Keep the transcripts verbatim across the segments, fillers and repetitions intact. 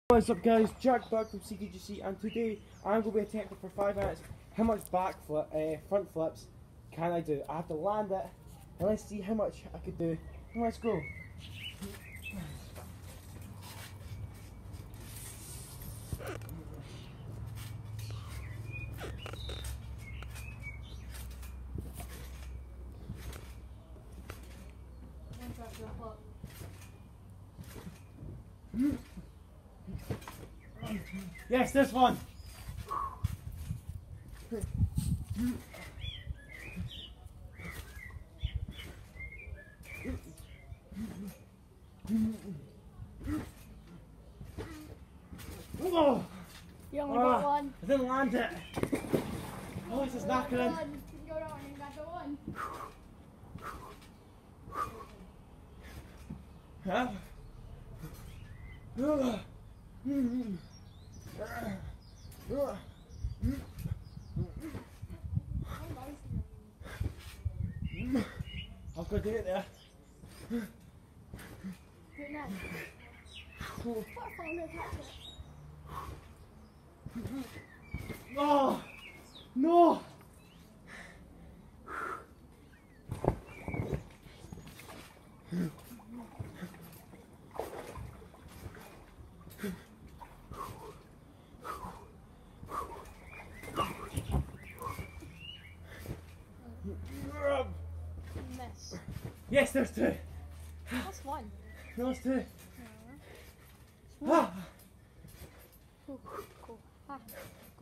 What's up guys, Jack back from C K G C, and today I'm going to be attempting for five minutes how much backflip, uh, front flips can I do. I have to land it and let's see how much I could do. Let's go. Yes, this one. Oh, you only oh, got one. I didn't land it. Oh, this is knocking in. You're on, you got the one. Huh? Uh, mm, uh, uh, mm. I was going to do it there. Good night. Oh. What phone is that? Oh, no! Miss. Yes, there's two. That's one. No, there's two. No. Ah. Go, go, ah, go.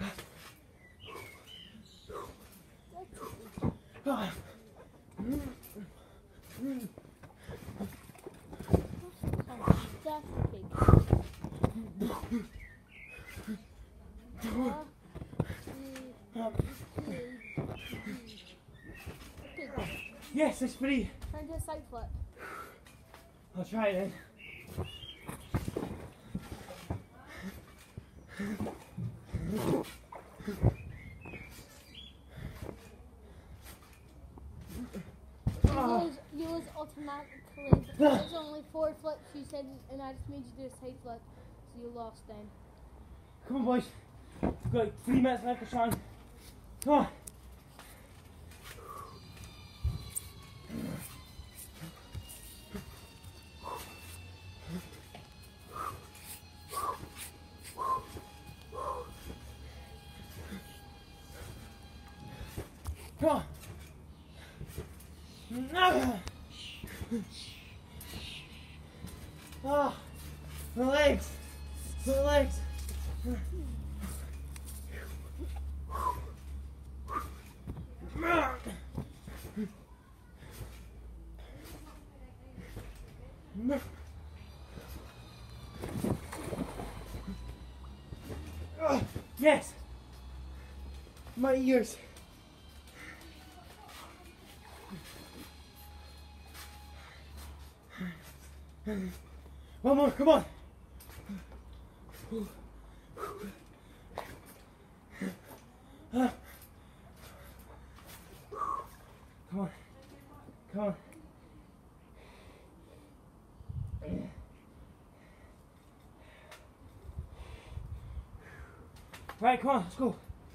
Ah. That's big. Yes, it's free. Try and do a side flip. I'll try it then. You lose, you lose automatically. There's only four flips you said, and I just made you do a side flip, so you lost then. Come on, boys. We've got like three minutes left for Sean. Come on. Come on. Ah, my legs, my legs. Yes, my ears. One more, come on. Come on, come on. Right, come on, let's go.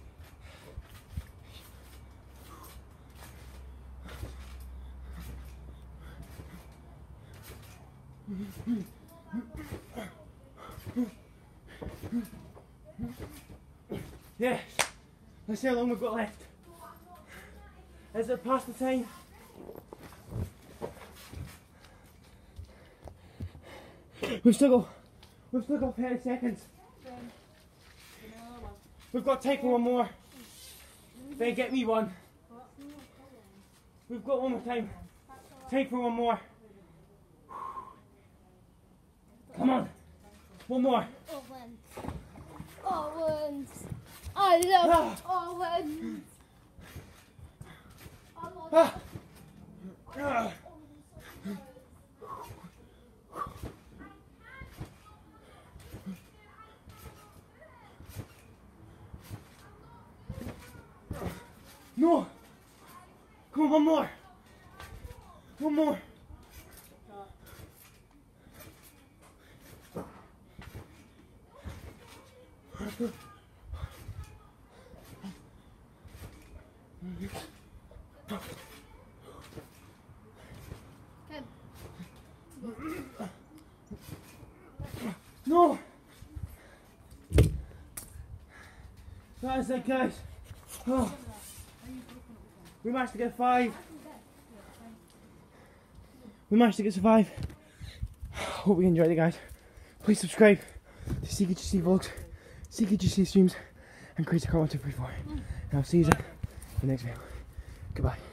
Yes, let's see how long we've got left. Is it past the time? We've still got, we've still got thirty seconds. We've got time for one more. Then get me one. We've got one more time. Time for one more. Come on. One more. Owens. Owens. I love Owens. Ah. Ah. No! Come on, one more! One more! No! That's it, guys. Oh. We managed to get five. We managed to get to five. Hope you enjoyed it, guys. Please subscribe to C K G C Vlogs, C K G C Streams, and Crazy Car one two three four. And I'll see you in the next video. Goodbye.